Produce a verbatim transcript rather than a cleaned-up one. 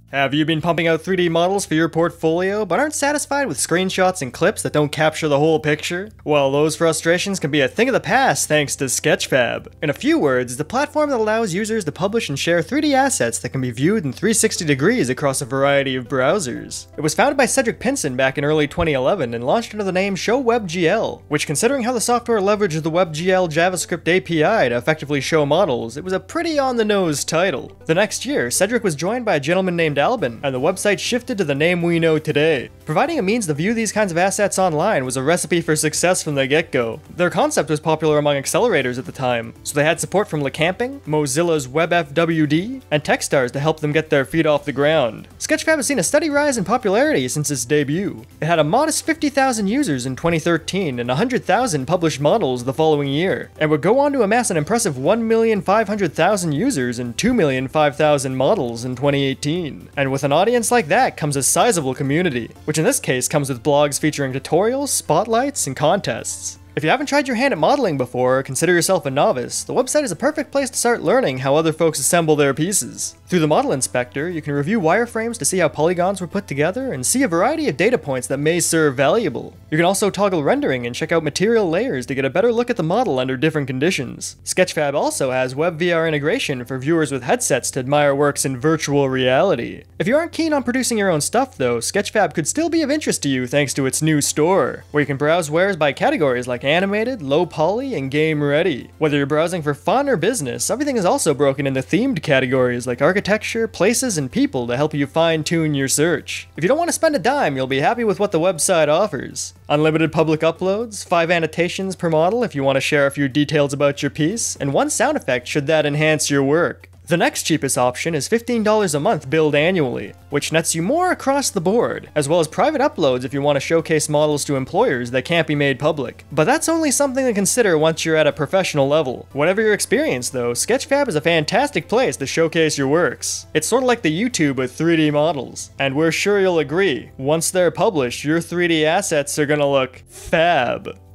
Have you been pumping out three D models for your portfolio, but aren't satisfied with screenshots and clips that don't capture the whole picture? Well, those frustrations can be a thing of the past thanks to Sketchfab. In a few words, it's a platform that allows users to publish and share three D assets that can be viewed in three hundred sixty degrees across a variety of browsers. It was founded by Cedric Pinson back in early twenty eleven and launched under the name ShowWebGL, which, considering how the software leveraged the WebGL JavaScript A P I to effectively show models, it was a pretty on-the-nose title. The next year, Cedric was joined by a gentleman named Albin, and the website shifted to the name we know today. Providing a means to view these kinds of assets online was a recipe for success from the get-go. Their concept was popular among accelerators at the time, so they had support from LeCamping, Mozilla's WebFWD, and Techstars to help them get their feet off the ground. Sketchfab has seen a steady rise in popularity since its debut. It had a modest fifty thousand users in twenty thirteen and one hundred thousand published models the following year, and would go on to amass an impressive one million five hundred thousand users and two million five thousand models in twenty eighteen. And with an audience like that comes a sizable community, which in this case comes with blogs featuring tutorials, spotlights, and contests. If you haven't tried your hand at modeling before or consider yourself a novice, the website is a perfect place to start learning how other folks assemble their pieces. Through the Model Inspector, you can review wireframes to see how polygons were put together and see a variety of data points that may serve valuable. You can also toggle rendering and check out material layers to get a better look at the model under different conditions. Sketchfab also has WebVR integration for viewers with headsets to admire works in virtual reality. If you aren't keen on producing your own stuff though, Sketchfab could still be of interest to you thanks to its new store, where you can browse wares by categories like animated, low poly, and game ready. Whether you're browsing for fun or business, everything is also broken into themed categories like architecture, places, and people to help you fine-tune your search. If you don't want to spend a dime, you'll be happy with what the website offers. Unlimited public uploads, five annotations per model if you want to share a few details about your piece, and one sound effect should that enhance your work. The next cheapest option is fifteen dollars a month billed annually, which nets you more across the board, as well as private uploads if you want to showcase models to employers that can't be made public. But that's only something to consider once you're at a professional level. Whatever your experience though, Sketchfab is a fantastic place to showcase your works. It's sort of like the YouTube of three D models. And we're sure you'll agree, once they're published, your three D assets are gonna look fab.